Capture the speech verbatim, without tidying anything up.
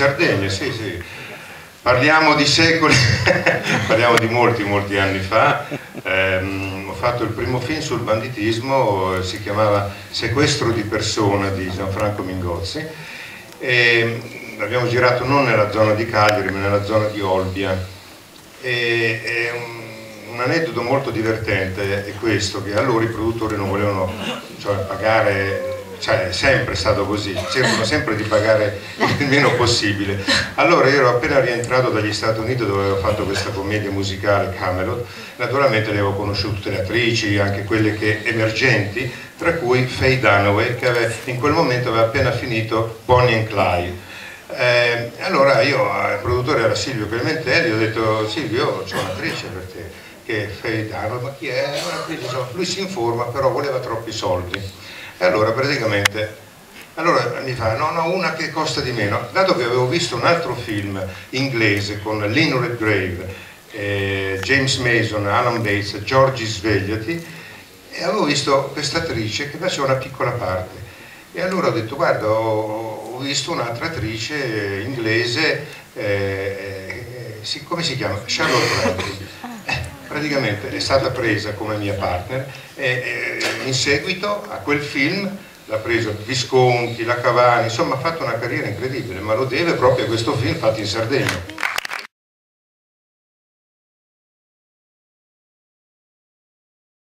Sardegna, sì, sì. Parliamo di secoli, parliamo di molti, molti anni fa. Eh, ho fatto il primo film sul banditismo, si chiamava Sequestro di persona di Gianfranco Mingozzi. E l'abbiamo girato non nella zona di Cagliari, ma nella zona di Olbia. E, e un, un aneddoto molto divertente è questo, che allora i produttori non volevano, cioè, pagare. Cioè, è sempre stato così, cercano sempre di pagare il meno possibile. Allora io ero appena rientrato dagli Stati Uniti, dove avevo fatto questa commedia musicale Camelot. Naturalmente le avevo conosciute tutte le attrici, anche quelle che emergenti, tra cui Faye Dunaway, che aveva, in quel momento aveva appena finito Bonnie and Clyde. Eh, allora io, il produttore era Silvio Clementelli, ho detto: Silvio, c'è un'attrice per te, che è Faye Dunaway. Ma chi è? Lui si informa, però voleva troppi soldi. E allora praticamente, allora mi fa, no, no, una che costa di meno. Dato che avevo visto un altro film inglese con Lynn Redgrave, eh, James Mason, Alan Bates, Giorgi Svegliati, e avevo visto questa attrice che faceva una piccola parte. E allora ho detto: guarda, ho, ho visto un'altra attrice inglese, eh, eh, come si chiama? Charlotte Rampling. Praticamente è stata presa come mia partner e, e in seguito a quel film l'ha preso Visconti, la Cavani, insomma ha fatto una carriera incredibile, ma lo deve proprio a questo film fatto in Sardegna.